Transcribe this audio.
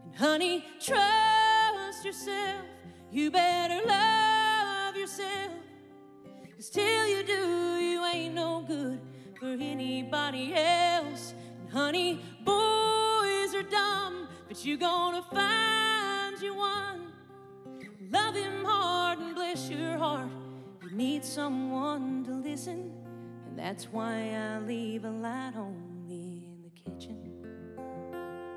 Honey, trust yourself. You better love yourself. 'Cause till you do, you ain't no good for anybody else. And honey, boys are dumb, but you're gonna find you one. Love him hard and bless your heart. You need someone to listen, and that's why I leave a light on.